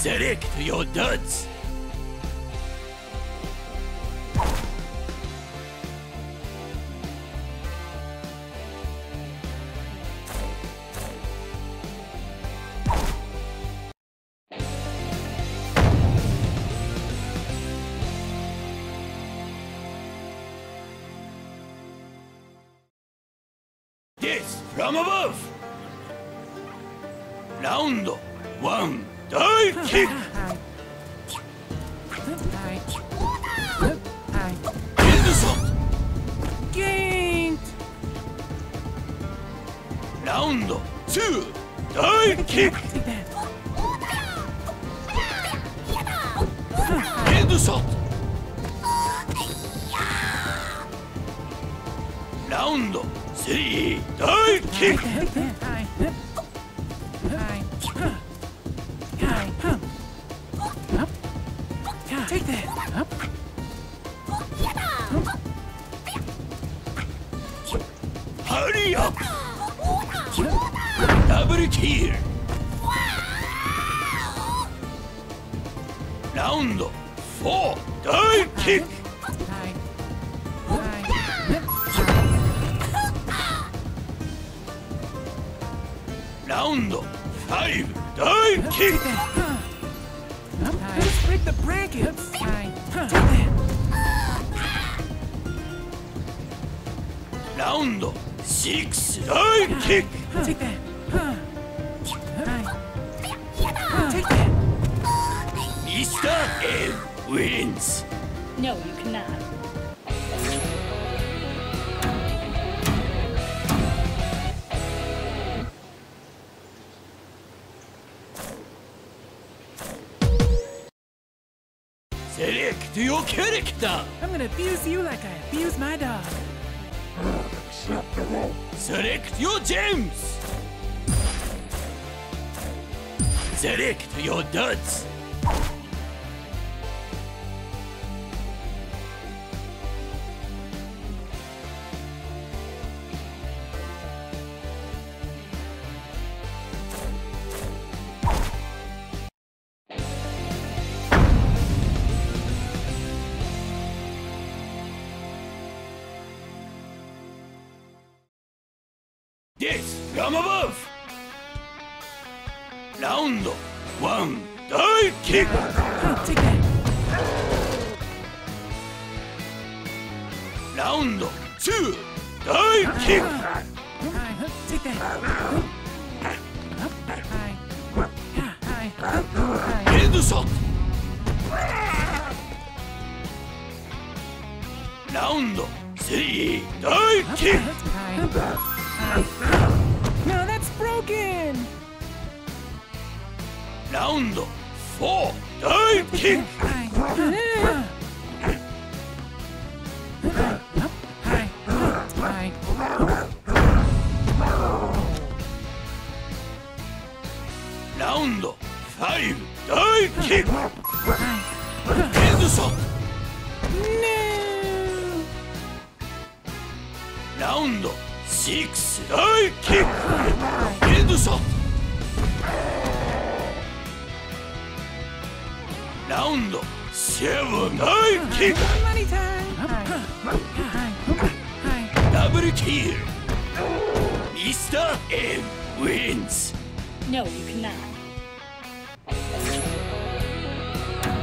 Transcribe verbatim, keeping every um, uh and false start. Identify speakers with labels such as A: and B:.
A: Select your duds. This from above. Round one, dive kick. End shot.
B: Ganked.
A: Round two, dive kick.
B: Take that.
A: End shot. Round three, dive kick.
B: Take that. Hi. Hi. Hi. Up. Take that. Up.
A: Hurry up. Double kill. Round four, dive kick.
B: Hi. Hi.
A: Round five, dive kick.
B: Take that. Up. Let's break the brackets. Hi. Take that.
A: Round six, dive kick.
B: Take that. Hi. Take that.
A: Mister M wins.
C: No, you cannot.
A: Select your character.
B: I'm gonna abuse you like I abuse my dog.
A: Select your gems. Select your duds. This from above. Round one, dive kick.
B: Oh, take that.
A: Round two, dive kick.
B: Hi. Take that. Up. Hi. Yeah, hi. Hi.
A: End shot. Round three, dive kick.
B: Hi. Hi. No, that's broken.
A: Round four, dive kick.
B: Hi. Yeah. Up. Hi. Hi.
A: Round five, dive kick.
B: Hi.
A: End shot.
B: No.
A: Round six, dive kick. End shot. Round seven, dive kick.
B: Money time. Hi. Hi. Hi.
A: Double kill. Mister M wins.
C: No, you cannot.